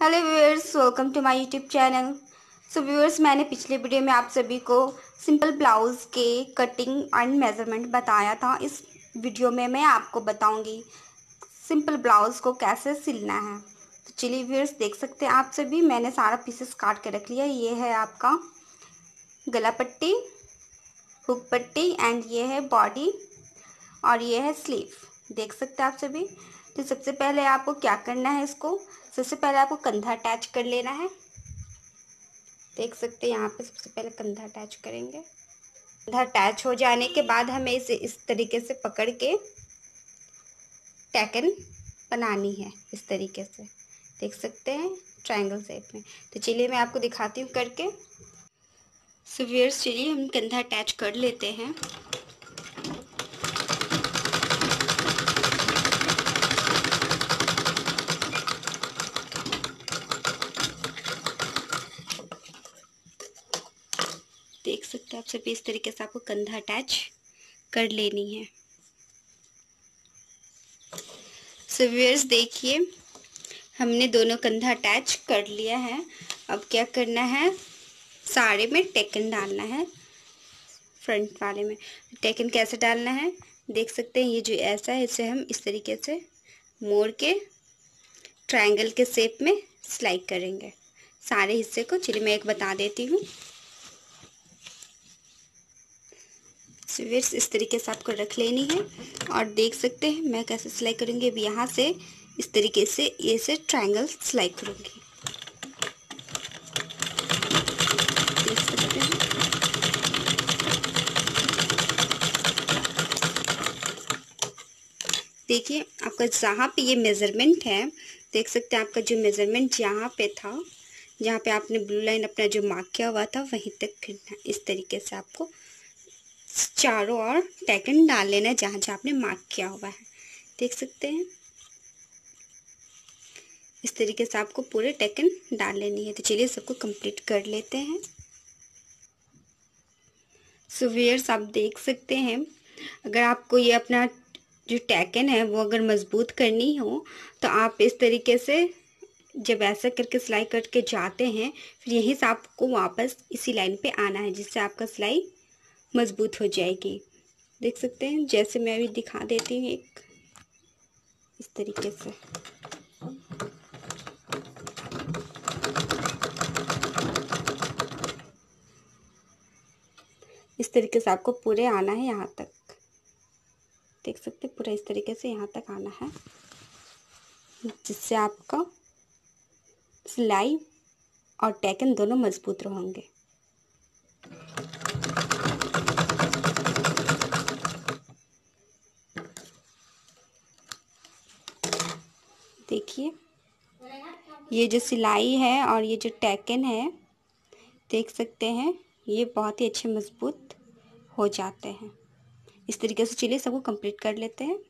Hello viewers, welcome to my YouTube channel. So viewers, मैंने पिछले video में आप सभी को सिंपल ब्लाउज़ के कटिंग एंड मेज़रमेंट बताया था। इस वीडियो में मैं आपको बताऊंगी सिंपल ब्लाउज़ को कैसे सिलना है। तो चलिए व्यूअर्स, देख सकते हैं आप सभी, मैंने सारा पीसेस काट के रख लिया। ये है आपका गला पट्टी, हुक पट्टी एंड ये है बॉडी और ये है स्लीव। देख सकते हैं आप सभी। तो सबसे पहले आपको क्या करना है, इसको सबसे पहले आपको कंधा अटैच कर लेना है। देख सकते हैं यहाँ पे सबसे पहले कंधा अटैच करेंगे। कंधा अटैच हो जाने के बाद हमें इसे इस तरीके से पकड़ के टैकन बनानी है, इस तरीके से। देख सकते हैं ट्रायंगल शेप में। तो चलिए मैं आपको दिखाती हूँ करके। सो व्यूअर्स, चलिए हम कंधा अटैच कर लेते हैं। देख सकते हैं आप सभी, इस तरीके से आपको कंधा अटैच कर लेनी है। सो व्यूअर्स, देखिए हमने दोनों कंधा अटैच कर लिया है। अब क्या करना है, साड़े में टेकन डालना है। फ्रंट वाले में टेकन कैसे डालना है, देख सकते हैं। ये जो ऐसा है, इसे हम इस तरीके से मोड़ के ट्रायंगल के शेप में सिलाई करेंगे सारे हिस्से को। चलिए मैं एक बता देती हूँ। इस तरीके से आपको रख लेनी है और देख सकते हैं मैं कैसे सिलाई करूँगी। अब यहाँ से इस तरीके से ये से ट्रायंगल सिलाई करूँगी। देख सकते हैं देखिए आपका जहाँ पे ये मेज़रमेंट है, देख सकते हैं आपका जो मेज़रमेंट यहाँ पे था, जहाँ पे आपने ब्लू लाइन अपना जो मार्क किया हुआ था वहीं तक फिरना। इस तरीके से आपको चारों ओर टैकन डाल लेना है जहाँ जहाँ आपने मार्क किया हुआ है। देख सकते हैं इस तरीके से आपको पूरे टैकन डाल लेनी है। तो चलिए सबको कंप्लीट कर लेते हैं। सो व्यूअर्स, आप देख सकते हैं, अगर आपको ये अपना जो टैकन है वो अगर मजबूत करनी हो तो आप इस तरीके से जब ऐसा करके सिलाई करके जाते हैं, फिर यहीं से आपको वापस इसी लाइन पे आना है, जिससे आपका सिलाई मजबूत हो जाएगी। देख सकते हैं, जैसे मैं अभी दिखा देती हूँ एक इस तरीके से। इस तरीके से आपको पूरे आना है यहाँ तक। देख सकते हैं पूरा इस तरीके से यहाँ तक आना है, जिससे आपका सिलाई और टैकन दोनों मजबूत रहेंगे। देखिए ये जो सिलाई है और ये जो टैकन है, देख सकते हैं ये बहुत ही अच्छे मजबूत हो जाते हैं। इस तरीके से चलिए सबको कंप्लीट कर लेते हैं।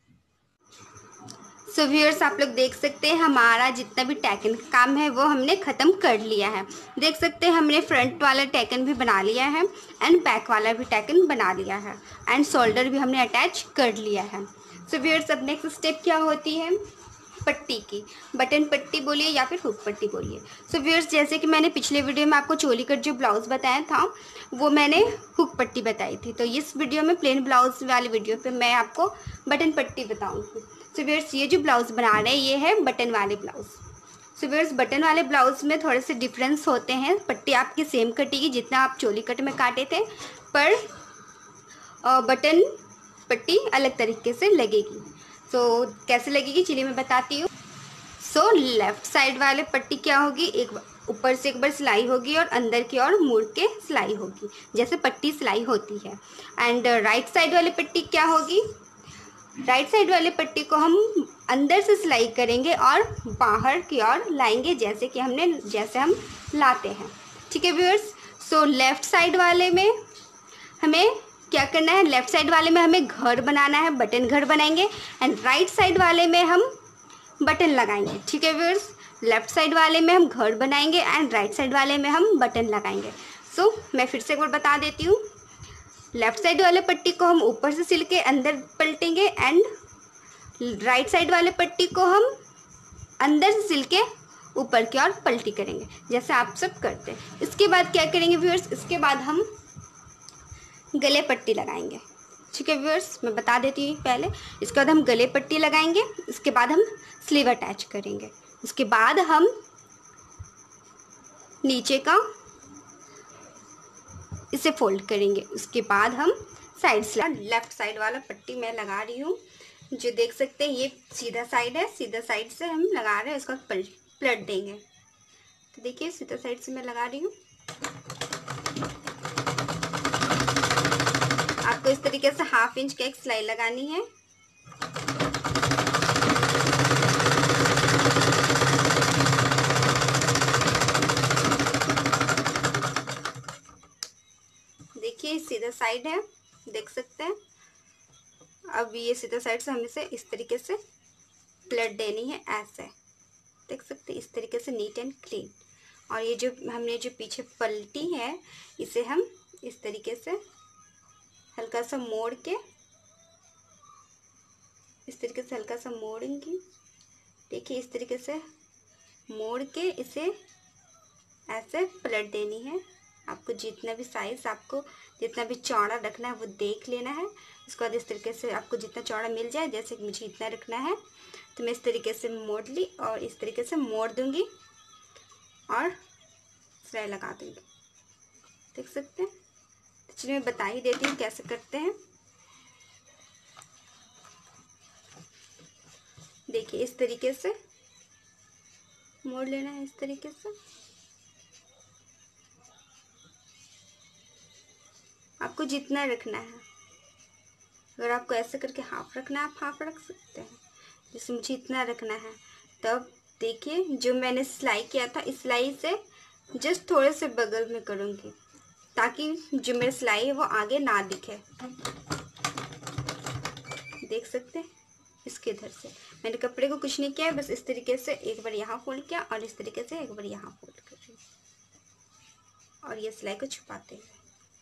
सो व्यूअर्स, आप लोग देख सकते हैं हमारा जितना भी टैकन का काम है वो हमने ख़त्म कर लिया है। देख सकते हैं हमने फ्रंट वाला टैकन भी बना लिया है एंड बैक वाला भी टैकन बना लिया है एंड शोल्डर भी हमने अटैच कर लिया है। सो व्यूअर्स, अब नेक्स्ट स्टेप क्या होती है, पट्टी की। बटन पट्टी बोलिए या फिर हुक पट्टी बोलिए। सो व्यूअर्स, जैसे कि मैंने पिछले वीडियो में आपको चोली कट जो ब्लाउज़ बताया था वो मैंने हुक पट्टी बताई थी। तो इस वीडियो में प्लेन ब्लाउज़ वाली वीडियो पे मैं आपको बटन पट्टी बताऊंगी। सो व्यूअर्स, ये जो ब्लाउज़ बना रहे हैं ये है बटन वाले ब्लाउज़। सो व्यूअर्स, बटन वाले ब्लाउज़ में थोड़े से डिफरेंस होते हैं। पट्टी आपकी सेम कटेगी जितना आप चोली कट में काटे थे, पर बटन पट्टी अलग तरीके से लगेगी। सो कैसे लगेगी चलिए मैं बताती हूँ। सो लेफ्ट साइड वाले पट्टी क्या होगी, एक ऊपर से एक बार सिलाई होगी और अंदर की ओर मुड़ के सिलाई होगी, जैसे पट्टी सिलाई होती है। एंड राइट साइड वाली पट्टी क्या होगी, राइट साइड वाले पट्टी को हम अंदर से सिलाई करेंगे और बाहर की ओर लाएंगे, जैसे हम लाते हैं। ठीक है व्यूअर्स। सो लेफ्ट साइड वाले में हमें क्या करना है, लेफ्ट साइड वाले में हमें घर बनाना है, बटन घर बनाएंगे एंड राइट साइड वाले में हम बटन लगाएंगे। ठीक है व्यूअर्स, लेफ्ट साइड वाले में हम घर बनाएंगे एंड राइट साइड वाले में हम बटन लगाएंगे। सो मैं फिर से एक बार बता देती हूँ। लेफ्ट साइड वाले पट्टी को हम ऊपर से सिल के अंदर पलटेंगे एंड राइट साइड वाले पट्टी को हम अंदर से सिल के ऊपर की ओर पलटी करेंगे जैसे आप सब करते हैं। इसके बाद क्या करेंगे व्यूअर्स, इसके बाद हम गले पट्टी लगाएंगे। ठीक है व्यूअर्स, मैं बता देती हूँ पहले। इसके बाद हम गले पट्टी लगाएंगे, इसके बाद हम स्लीव अटैच करेंगे, उसके बाद हम नीचे का इसे फोल्ड करेंगे, उसके बाद हम साइड से लेफ्ट साइड वाला पट्टी मैं लगा रही हूँ। जो देख सकते हैं ये सीधा साइड है, सीधा साइड से हम लगा रहे हैं, इसका पलट देंगे। तो देखिए सीधा साइड से मैं लगा रही हूँ। आपको इस तरीके से 1/2 इंच का एक सिलाई लगानी है। देखिए सीधा साइड है, देख सकते हैं। अब ये सीधा साइड से हमें इसे इस तरीके से पलट देनी है, ऐसे देख सकते हैं, इस तरीके से नीट एंड क्लीन। और ये जो हमने जो पीछे पलटी है इसे हम इस तरीके से हल्का सा मोड़ के, इस तरीके से हल्का सा मोड़ेंगे। देखिए इस तरीके से मोड़ के इसे ऐसे पलट देनी है। आपको जितना भी साइज़, आपको जितना भी चौड़ा रखना है वो देख लेना है। उसके बाद इस तरीके से आपको जितना चौड़ा मिल जाए, जैसे कि मुझे इतना रखना है तो मैं इस तरीके से मोड़ ली और इस तरीके से मोड़ दूंगी और सिलाई लगा दूंगी। देख सकते हैं। तो चलिए मैं बता ही देती हूँ कैसे करते हैं। देखिए इस तरीके से मोड़ लेना है, इस तरीके से। आपको जितना रखना है, अगर आपको ऐसे करके हाफ रखना है आप हाफ रख सकते हैं, जैसे मुझे इतना रखना है। तब देखिए जो मैंने सिलाई किया था, इस सिलाई से जस्ट थोड़े से बगल में करूँगी ताकि जो मेरी सिलाई है वो आगे ना दिखे। देख सकते हैं, इसके इधर से मैंने कपड़े को कुछ नहीं किया है, बस इस तरीके से एक बार यहाँ फोल्ड किया और इस तरीके से एक बार यहाँ फोल्ड कर रही हूँ और ये सिलाई को छुपाते हैं।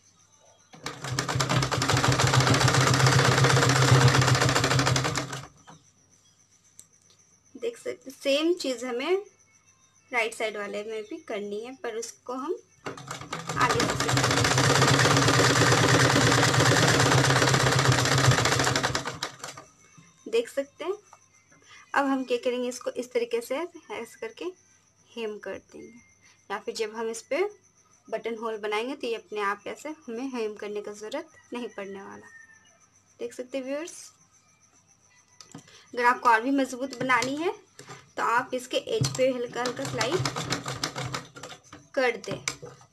देख सकते सेम चीज़ हमें राइट साइड वाले में भी करनी है, पर उसको हम आगे से देख सकते हैं। अब हम क्या करेंगे, इसको इस तरीके से ऐसे करके हेम कर देंगे, या फिर जब हम इस पर बटन होल बनाएंगे तो ये अपने आप ऐसे हमें हेम करने की ज़रूरत नहीं पड़ने वाला। देख सकते हैं व्यूअर्स। अगर आपको और भी मजबूत बनानी है तो आप इसके एज पे हल्का हल्का सिलाई कर दें।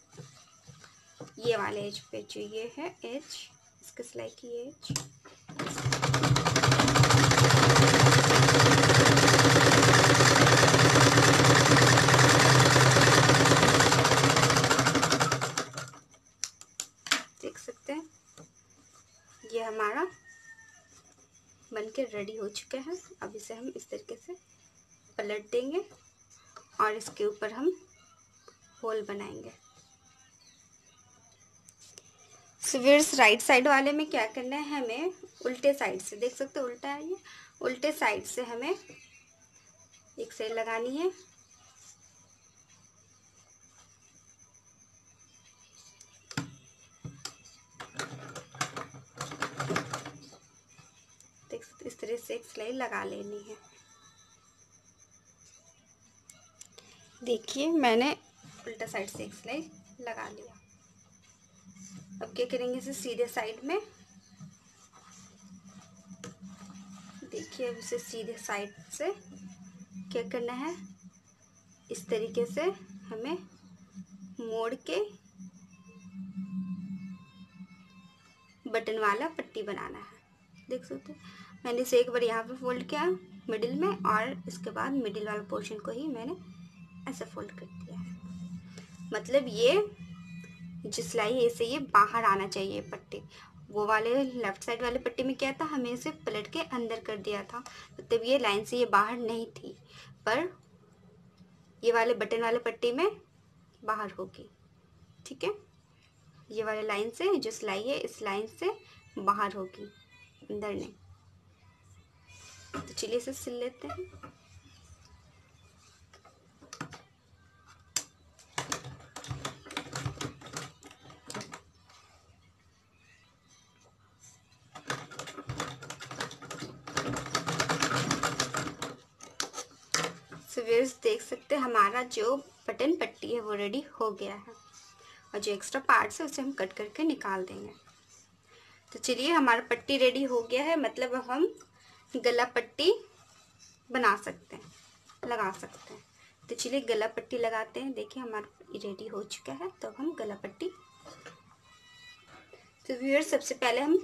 ये वाले एज पे जो ये है एज, इसके सिलाई की एज। देख सकते हैं ये हमारा बनके रेडी हो चुका है। अब इसे हम इस तरीके से पलट देंगे और इसके ऊपर हम होल बनाएंगे। व्यूअर्स राइट साइड वाले में क्या करना है, हमें उल्टे साइड से, देख सकते हो उल्टा है ये, उल्टे साइड से हमें एक साइड लगानी है। देख सकते इस तरह से एक सिलाई लगा लेनी है। देखिए मैंने उल्टा साइड से एक सिलाई लगा लिया। अब क्या करेंगे, इसे सीधे साइड में, देखिए अब इसे सीधे साइड से क्या करना है, इस तरीके से हमें मोड़ के बटन वाला पट्टी बनाना है। देख सकते हैं मैंने इसे एक बार यहाँ पे फोल्ड किया मिडिल में और इसके बाद मिडिल वाला पोर्शन को ही मैंने ऐसे फोल्ड कर दिया है। मतलब ये जो सिलाई है इसे ये बाहर आना चाहिए पट्टी। वो वाले लेफ्ट साइड वाले पट्टी में क्या था, हमें इसे पलट के अंदर कर दिया था, मतलब ये लाइन से ये बाहर नहीं थी, पर ये वाले बटन वाले पट्टी में बाहर होगी। ठीक है, ये वाले लाइन से जो सिलाई है इस लाइन से बाहर होगी, अंदर नहीं। तो चलिए इसे सिल लेते हैं। सो व्यूअर्स देख सकते हैं हमारा जो बटन पट्टी है वो रेडी हो गया है, और जो एक्स्ट्रा पार्ट्स है उसे हम कट करके निकाल देंगे। तो चलिए हमारा पट्टी रेडी हो गया है, मतलब अब हम गला पट्टी बना सकते हैं, लगा सकते हैं। तो चलिए गला पट्टी लगाते हैं। देखिए हमारा रेडी हो चुका है, तो अब हम गला पट्टी। तो व्यूअर्स सबसे पहले हम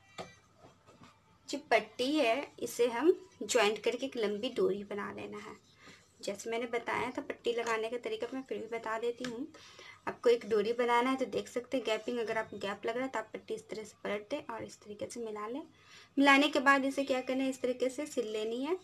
जो पट्टी है इसे हम ज्वाइंट करके एक लंबी डोरी बना लेना है। जैसे मैंने बताया था पट्टी लगाने का तरीका, मैं फिर भी बता देती हूँ। आपको एक डोरी बनाना है, तो देख सकते हैं गैपिंग, अगर आपको गैप लग रहा है तो आप पट्टी इस तरह से पलट दें और इस तरीके से मिला लें। मिलाने के बाद इसे क्या करना है, इस तरीके से सिल लेनी है।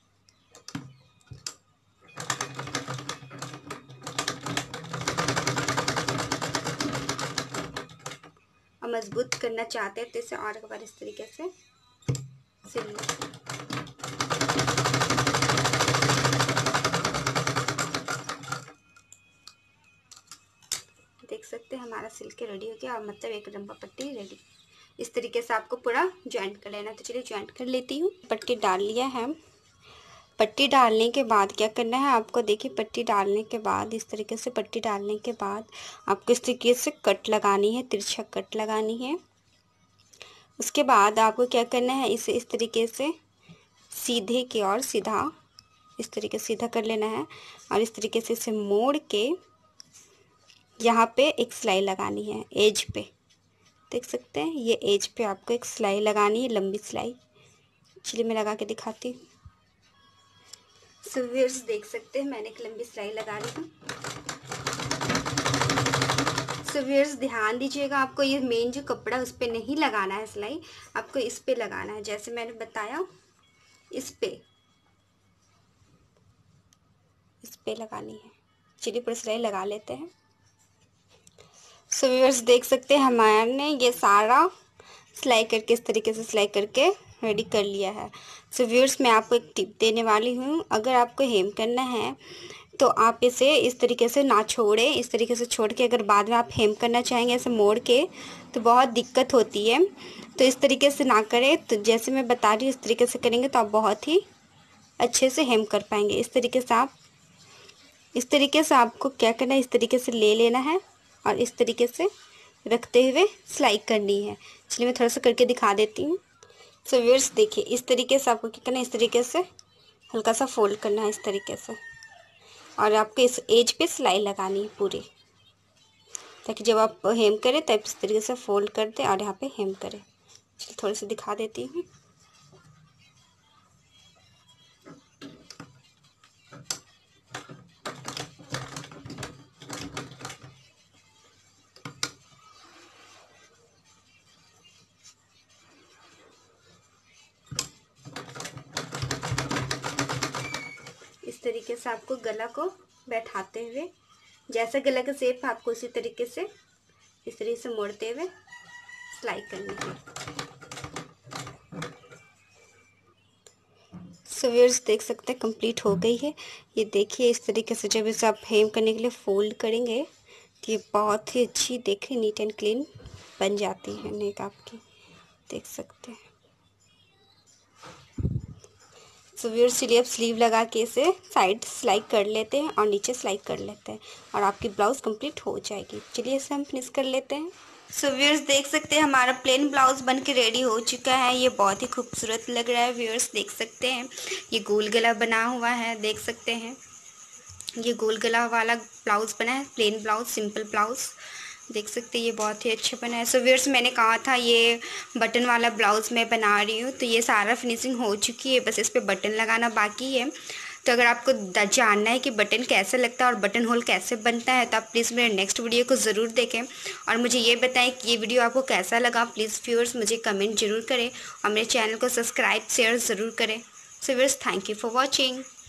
और मजबूत करना चाहते हैं तो इसे और एक बार इस तरीके से सिल लें। देख सकते हैं हमारा सिल के रेडी हो गया, और मतलब एक लंबा पट्टी रेडी। इस तरीके से आपको पूरा ज्वाइंट कर लेना। तो चलिए ज्वाइंट कर लेती हूँ। पट्टी डाल लिया है। पट्टी डालने के बाद क्या करना है आपको, देखिए पट्टी डालने के बाद इस तरीके से पट्टी डालने के बाद आपको इस तरीके से कट लगानी है, तिरछा कट लगानी है। उसके बाद आपको क्या करना है, इसे इस तरीके से सीधे की ओर सीधा इस तरीके से सीधा कर लेना है, और इस तरीके से इसे मोड़ के यहाँ पे एक सिलाई लगानी है एज पे। देख सकते हैं ये एज पे आपको एक सिलाई लगानी है, लंबी सिलाई। चलिए मैं लगा के दिखाती हूँ। सो व्यूअर्स देख सकते हैं मैंने एक लंबी सिलाई लगा ली हूँ। सो व्यूअर्स ध्यान दीजिएगा, आपको ये मेन जो कपड़ा उस पर नहीं लगाना है सिलाई, आपको इस पे लगाना है। जैसे मैंने बताया इस पे लगानी है। चलिए पूरी सिलाई लगा लेते हैं। सो व्यूअर्स देख सकते हैं हमारे ये सारा सिलाई करके इस तरीके से सिलाई करके रेडी कर लिया है। सो व्यूअर्स मैं आपको एक टिप देने वाली हूँ, अगर आपको हेम करना है तो आप इसे इस तरीके से ना छोड़ें। इस तरीके से छोड़ के अगर बाद में आप हेम करना चाहेंगे ऐसे मोड़ के तो बहुत दिक्कत होती है, तो इस तरीके से ना करें। तो जैसे मैं बता रही हूँ इस तरीके से करेंगे तो आप बहुत ही अच्छे से हेम कर पाएंगे। इस तरीके से आपको क्या करना है, इस तरीके से ले लेना है और इस तरीके से रखते हुए सिलाई करनी है। चलिए मैं थोड़ा सा करके दिखा देती हूँ। सो व्यूअर्स देखिए इस तरीके से आपको क्या करना है, इस तरीके से हल्का सा फोल्ड करना है इस तरीके से, और आपको इस एज पे सिलाई लगानी है पूरी, ताकि जब आप हेम करें तब इस तरीके से फोल्ड कर दें और यहाँ पे हेम करें। चलिए थोड़ी सी दिखा देती हूँ। इस तरीके से आपको गला को बैठाते हुए, जैसा गला का शेप आपको उसी तरीके से इस तरीके से मोड़ते हुए सिलाई करनी है। सो व्यूअर्स देख सकते हैं कंप्लीट हो गई है। ये देखिए इस तरीके से जब इसे आप हेम करने के लिए फोल्ड करेंगे तो ये बहुत ही अच्छी देखिए नीट एंड क्लीन बन जाती है नेक आपकी, देख सकते हैं। सो व्यूअर्स चलिए अब स्लीव लगा के इसे साइड सिलाई कर लेते हैं और नीचे सिलाई कर लेते हैं, और आपकी ब्लाउज़ कंप्लीट हो जाएगी। चलिए इसे हम फिनिश कर लेते हैं। सो व्यूअर्स देख सकते हैं हमारा प्लेन ब्लाउज़ बन के रेडी हो चुका है। ये बहुत ही खूबसूरत लग रहा है। व्यूअर्स देख सकते हैं ये गोल गला बना हुआ है, देख सकते हैं ये गोल गला वाला ब्लाउज़ बना है, प्लेन ब्लाउज़, सिंपल ब्लाउज़। देख सकते हैं ये बहुत ही अच्छा बना है। सो व्यूअर्स मैंने कहा था ये बटन वाला ब्लाउज़ मैं बना रही हूँ, तो ये सारा फिनिशिंग हो चुकी है, बस इस पर बटन लगाना बाकी है। तो अगर आपको जानना है कि बटन कैसे लगता है और बटन होल कैसे बनता है तो आप प्लीज़ मेरे नेक्स्ट वीडियो को ज़रूर देखें, और मुझे ये बताएं कि ये वीडियो आपको कैसा लगा। प्लीज़ व्यूअर्स मुझे कमेंट ज़रूर करें और मेरे चैनल को सब्सक्राइब शेयर ज़रूर करें। So viewers thank you for watching.